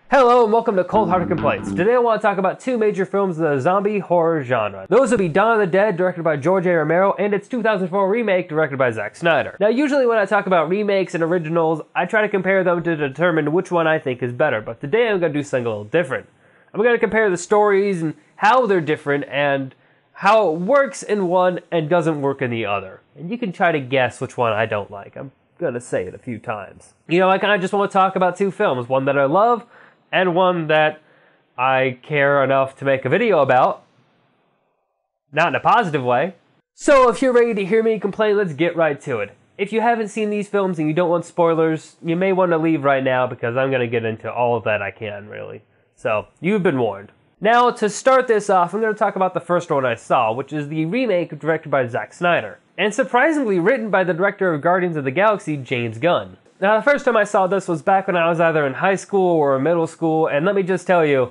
Hello and welcome to Cold Hearted Complaints. Today I want to talk about two major films of the zombie horror genre. Those would be Dawn of the Dead, directed by George A. Romero, and its 2004 remake, directed by Zack Snyder. Now usually when I talk about remakes and originals, I try to compare them to determine which one I think is better, but today I'm going to do something a little different. I'm going to compare the stories and how they're different and how it works in one and doesn't work in the other. And you can try to guess which one I don't like. I'm going to say it a few times. You know, I kind of just want to talk about two films, one that I love and one that I care enough to make a video about. Not in a positive way. So if you're ready to hear me complain, let's get right to it. If you haven't seen these films and you don't want spoilers, you may want to leave right now because I'm going to get into all of that I can, really. So, you've been warned. Now, to start this off, I'm going to talk about the first one I saw, which is the remake directed by Zack Snyder. And surprisingly written by the director of Guardians of the Galaxy, James Gunn. Now, the first time I saw this was back when I was either in high school or middle school, and let me just tell you,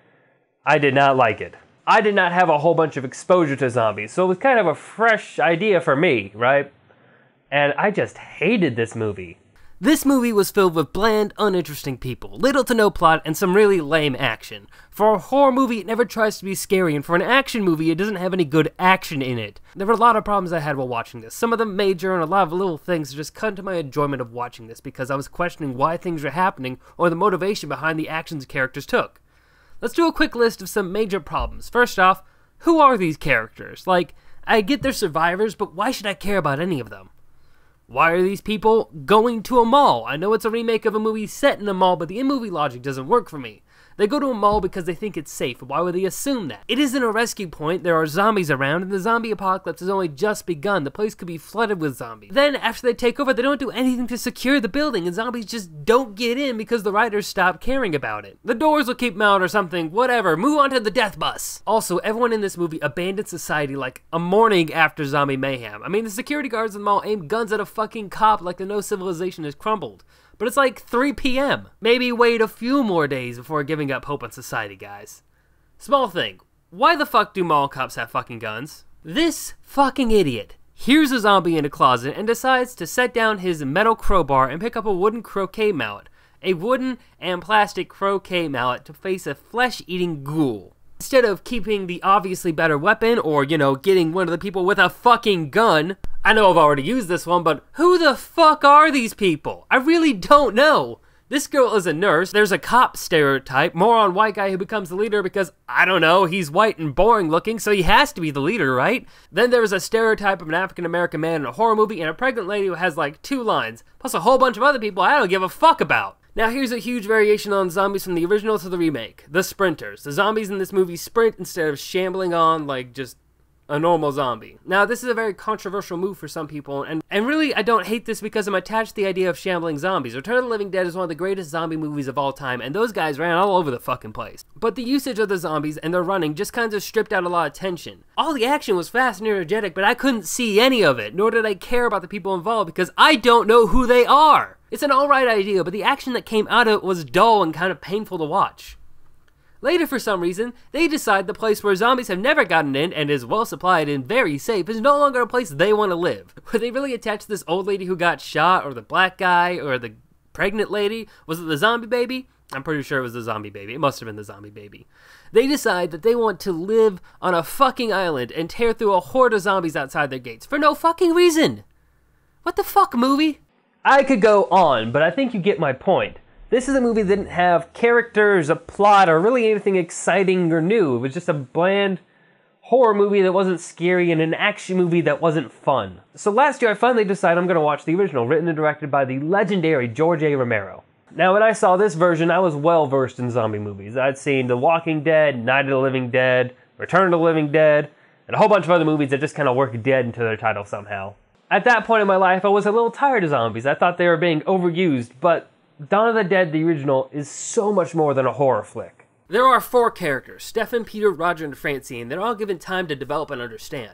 I did not like it. I did not have a whole bunch of exposure to zombies, so it was kind of a fresh idea for me, right? And I just hated this movie. This movie was filled with bland, uninteresting people, little to no plot, and some really lame action. For a horror movie, it never tries to be scary, and for an action movie, it doesn't have any good action in it. There were a lot of problems I had while watching this, some of them major, and a lot of little things that just cut into my enjoyment of watching this because I was questioning why things were happening or the motivation behind the actions characters took. Let's do a quick list of some major problems. First off, who are these characters? Like, I get they're survivors, but why should I care about any of them? Why are these people going to a mall? I know it's a remake of a movie set in a mall, but the in-movie logic doesn't work for me. They go to a mall because they think it's safe. Why would they assume that? It isn't a rescue point, there are zombies around, and the zombie apocalypse has only just begun. The place could be flooded with zombies. Then, after they take over, they don't do anything to secure the building, and zombies just don't get in because the writers stop caring about it. The doors will keep them out or something, whatever. Move on to the death bus. Also, everyone in this movie abandoned society like a morning after zombie mayhem. I mean, the security guards in the mall aim guns at a fucking cop like the no civilization has crumbled. But it's like 3 p.m. Maybe wait a few more days before giving up hope on society, guys. Small thing. Why the fuck do mall cops have fucking guns? This fucking idiot hears a zombie in a closet and decides to set down his metal crowbar and pick up a wooden croquet mallet. A wooden and plastic croquet mallet to face a flesh-eating ghoul. Instead of keeping the obviously better weapon or, you know, getting one of the people with a fucking gun. I know I've already used this one, but who the fuck are these people? I really don't know. This girl is a nurse. There's a cop stereotype, moron white guy who becomes the leader because, I don't know, he's white and boring looking, so he has to be the leader, right? Then there's a stereotype of an African-American man in a horror movie and a pregnant lady who has like 2 lines, plus a whole bunch of other people I don't give a fuck about. Now here's a huge variation on zombies from the original to the remake. The sprinters. The zombies in this movie sprint instead of shambling on like just a normal zombie. Now this is a very controversial move for some people, and really I don't hate this because I'm attached to the idea of shambling zombies. Return of the Living Dead is one of the greatest zombie movies of all time, and those guys ran all over the fucking place. But the usage of the zombies and their running just kind of stripped out a lot of tension. All the action was fast and energetic, but I couldn't see any of it, nor did I care about the people involved because I don't know who they are. It's an alright idea, but the action that came out of it was dull and kind of painful to watch. Later, for some reason, they decide the place where zombies have never gotten in and is well supplied and very safe is no longer a place they want to live. Were they really attached to this old lady who got shot, or the black guy, or the pregnant lady? Was it the zombie baby? I'm pretty sure it was the zombie baby. It must have been the zombie baby. They decide that they want to live on a fucking island and tear through a horde of zombies outside their gates for no fucking reason. What the fuck, movie? I could go on, but I think you get my point. This is a movie that didn't have characters, a plot, or really anything exciting or new. It was just a bland horror movie that wasn't scary and an action movie that wasn't fun. So last year I finally decided I'm going to watch the original, written and directed by the legendary George A. Romero. Now when I saw this version, I was well versed in zombie movies. I'd seen The Walking Dead, Night of the Living Dead, Return of the Living Dead, and a whole bunch of other movies that just kind of work dead into their title somehow. At that point in my life, I was a little tired of zombies. I thought they were being overused, but Dawn of the Dead, the original, is so much more than a horror flick. There are 4 characters, Stefan, Peter, Roger, and Francine. They're all given time to develop and understand.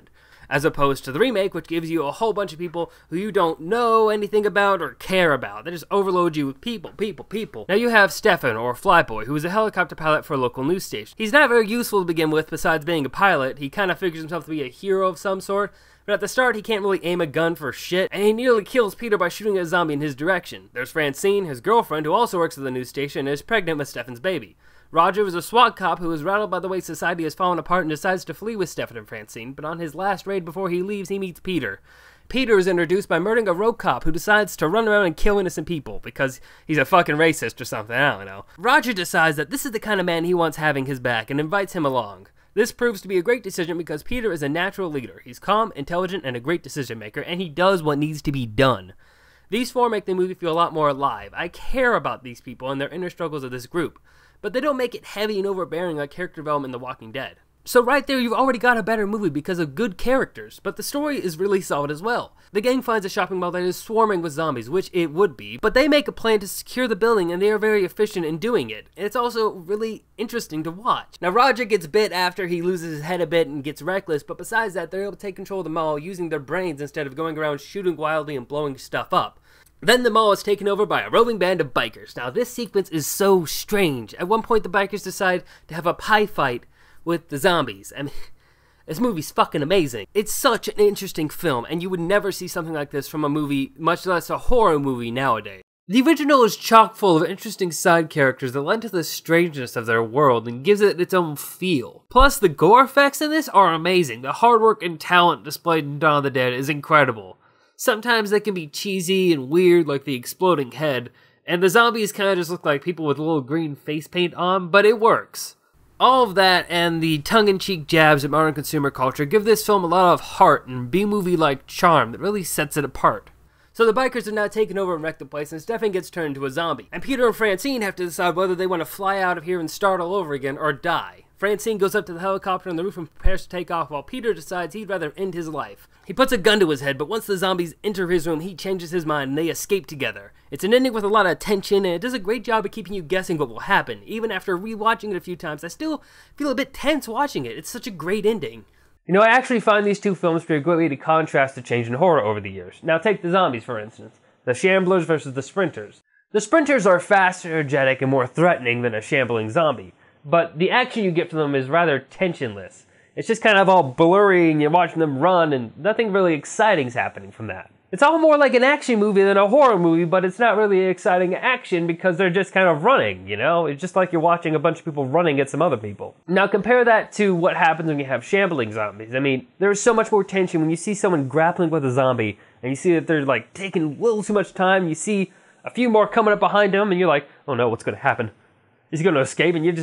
as opposed to the remake, which gives you a whole bunch of people who you don't know anything about or care about. They just overload you with people. Now you have Stefan, or Flyboy, who is a helicopter pilot for a local news station. He's not very useful to begin with besides being a pilot. He kind of figures himself to be a hero of some sort, but at the start he can't really aim a gun for shit, and he nearly kills Peter by shooting a zombie in his direction. There's Francine, his girlfriend, who also works at the news station and is pregnant with Stefan's baby. Roger is a SWAT cop who is rattled by the way society has fallen apart and decides to flee with Stefan and Francine, but on his last raid before he leaves, he meets Peter. Peter is introduced by murdering a rogue cop who decides to run around and kill innocent people because he's a fucking racist or something, I don't know. Roger decides that this is the kind of man he wants having his back and invites him along. This proves to be a great decision because Peter is a natural leader. He's calm, intelligent, and a great decision maker, and he does what needs to be done. These four make the movie feel a lot more alive. I care about these people and their inner struggles of this group, but they don't make it heavy and overbearing like character development in The Walking Dead. So right there, you've already got a better movie because of good characters, but the story is really solid as well. The gang finds a shopping mall that is swarming with zombies, which it would be, but they make a plan to secure the building and they are very efficient in doing it. And it's also really interesting to watch. Now Roger gets bit after he loses his head a bit and gets reckless, but besides that, they're able to take control of the mall using their brains instead of going around shooting wildly and blowing stuff up. Then the mall is taken over by a roving band of bikers. Now this sequence is so strange. At one point the bikers decide to have a pie fight with the zombies. I mean, this movie's fucking amazing. It's such an interesting film, and you would never see something like this from a movie, much less a horror movie nowadays. The original is chock full of interesting side characters that lend to the strangeness of their world and gives it its own feel. Plus, the gore effects in this are amazing. The hard work and talent displayed in Dawn of the Dead is incredible. Sometimes they can be cheesy and weird, like the exploding head, and the zombies kind of just look like people with a little green face paint on, but it works. All of that and the tongue-in-cheek jabs at modern consumer culture give this film a lot of heart and B-movie-like charm that really sets it apart. So the bikers are now taken over and wreck the place, and Stefan gets turned into a zombie. And Peter and Francine have to decide whether they want to fly out of here and start all over again or die. Francine goes up to the helicopter on the roof and prepares to take off, while Peter decides he'd rather end his life. He puts a gun to his head, but once the zombies enter his room, he changes his mind and they escape together. It's an ending with a lot of tension, and it does a great job of keeping you guessing what will happen. Even after rewatching it a few times, I still feel a bit tense watching it. It's such a great ending. You know, I actually find these two films to be a great way to contrast the change in horror over the years. Now take the zombies, for instance. The Shamblers versus the Sprinters. The Sprinters are faster, energetic, and more threatening than a shambling zombie, but the action you get from them is rather tensionless. It's just kind of all blurry and you're watching them run and nothing really exciting's happening from that. It's all more like an action movie than a horror movie, but it's not really exciting action because they're just kind of running, you know? It's just like you're watching a bunch of people running at some other people. Now compare that to what happens when you have shambling zombies. I mean, there's so much more tension when you see someone grappling with a zombie and you see that they're like taking a little too much time. You see a few more coming up behind them and you're like, oh no, what's gonna happen? Is he gonna escape? And you're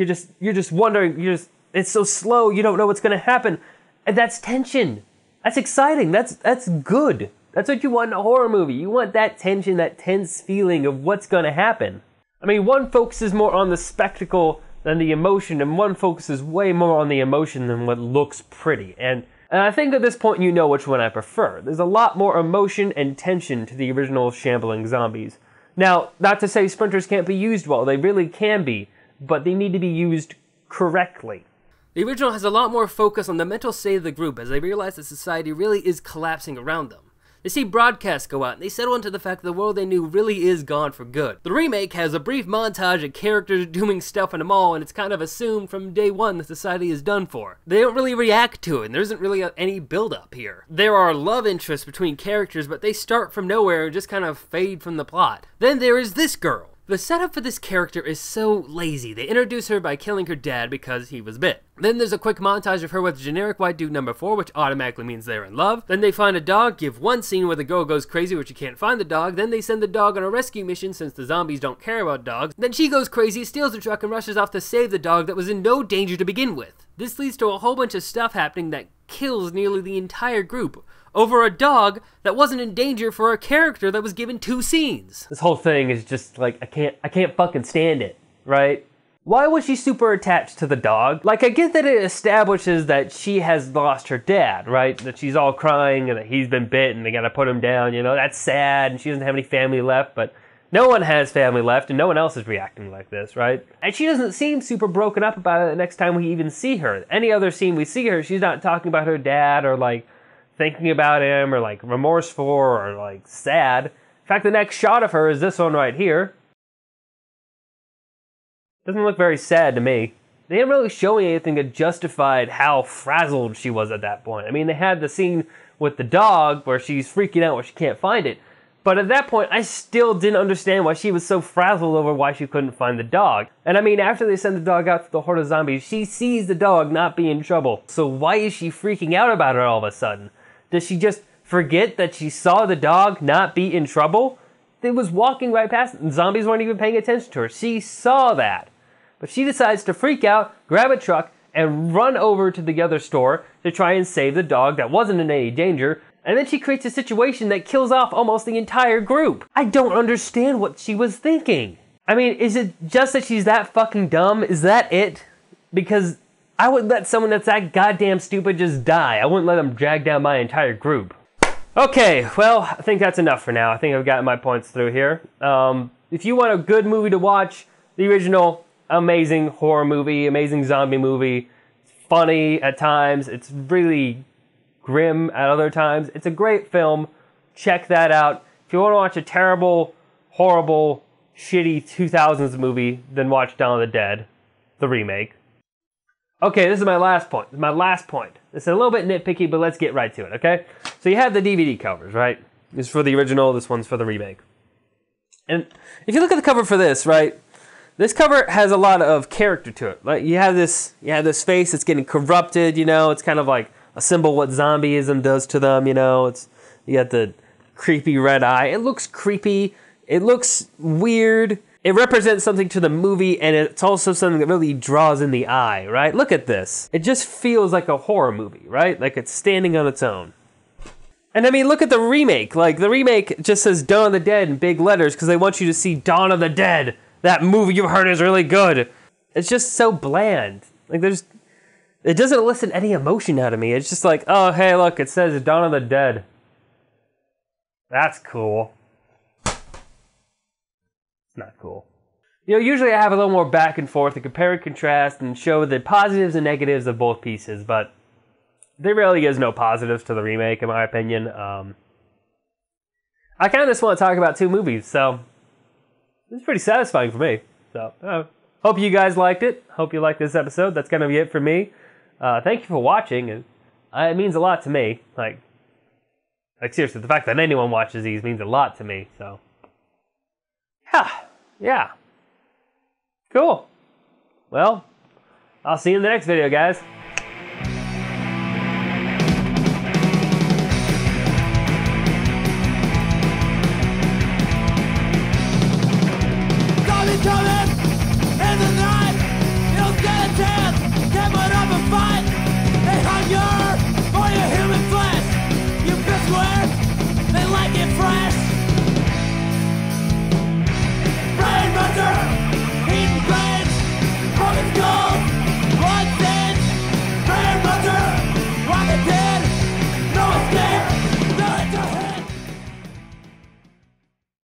just wondering, it's so slow, you don't know what's gonna happen. And that's tension. That's exciting, that's good. That's what you want in a horror movie. You want that tension, that tense feeling of what's gonna happen. I mean, one focuses more on the spectacle than the emotion, and one focuses way more on the emotion than what looks pretty. And I think at this point you know which one I prefer. There's a lot more emotion and tension to the original shambling zombies. Now, not to say Sprinters can't be used well, they really can be, but they need to be used correctly. The original has a lot more focus on the mental state of the group as they realize that society really is collapsing around them. They see broadcasts go out and they settle into the fact that the world they knew really is gone for good. The remake has a brief montage of characters doing stuff in a mall, and it's kind of assumed from day one that society is done for. They don't really react to it, and there isn't really any build-up here. There are love interests between characters, but they start from nowhere and just kind of fade from the plot. Then there is this girl. The setup for this character is so lazy. They introduce her by killing her dad because he was bit. Then there's a quick montage of her with generic white dude number 4, which automatically means they're in love. Then they find a dog, give one scene where the girl goes crazy where she can't find the dog. Then they send the dog on a rescue mission since the zombies don't care about dogs. Then she goes crazy, steals the truck, and rushes off to save the dog that was in no danger to begin with. This leads to a whole bunch of stuff happening that kills nearly the entire group over a dog that wasn't in danger for a character that was given 2 scenes. This whole thing is just like, I can't fucking stand it, right? Why was she super attached to the dog? Like, I get that it establishes that she has lost her dad, right? That she's all crying and that he's been bit and they gotta put him down, you know? That's sad and she doesn't have any family left, but No one has family left, and no one else is reacting like this, right? And she doesn't seem super broken up about it the next time we even see her. Any other scene we see her, she's not talking about her dad, or like thinking about him, or like remorseful, or like sad. In fact, the next shot of her is this one right here. Doesn't look very sad to me. They didn't really show anything that justified how frazzled she was at that point. I mean, they had the scene with the dog where she's freaking out where she can't find it. But at that point, I still didn't understand why she was so frazzled over why she couldn't find the dog. And I mean, after they send the dog out to the horde of zombies, she sees the dog not be in trouble. So why is she freaking out about it all of a sudden? Does she just forget that she saw the dog not be in trouble? It was walking right past it, and zombies weren't even paying attention to her. She saw that. But she decides to freak out, grab a truck, and run over to the other store to try and save the dog that wasn't in any danger. And then she creates a situation that kills off almost the entire group. I don't understand what she was thinking. I mean, is it just that she's that fucking dumb? Is that it? Because I wouldn't let someone that's that goddamn stupid just die. I wouldn't let them drag down my entire group. Okay, well, I think that's enough for now. I think I've gotten my points through here. If you want a good movie to watch, the original, amazing horror movie, amazing zombie movie. It's funny at times. It's really grim at other times. It's a great film. Check that out. If you want to watch a terrible, horrible, shitty 2000s movie, then watch Dawn of the Dead, the remake. Okay, this is my last point. This is a little bit nitpicky, but let's get right to it, okay? So you have the DVD covers, right? This is for the original, this one's for the remake. And if you look at the cover for this, right? This cover has a lot of character to it. Like you have this face that's getting corrupted, you know, it's kind of like a symbol of what zombieism does to them, you know. You got the creepy red eye. It looks creepy. It looks weird. It represents something to the movie, and it's also something that really draws in the eye, right? Look at this. It just feels like a horror movie, right? Like it's standing on its own. And I mean, look at the remake. Like, the remake just says Dawn of the Dead in big letters because they want you to see Dawn of the Dead. That movie you heard is really good. It's just so bland. Like, it doesn't elicit any emotion out of me. It's just like, oh, hey, look, it says Dawn of the Dead. That's cool. It's not cool. You know, usually I have a little more back and forth to compare and contrast and show the positives and negatives of both pieces, but there really is no positives to the remake, in my opinion. I kind of just want to talk about two movies, so it's pretty satisfying for me. So, hope you guys liked it. Hope you liked this episode. That's going to be it for me. Thank you for watching. It means a lot to me. Like seriously, the fact that anyone watches these means a lot to me. So, yeah. Cool. Well, I'll see you in the next video, guys.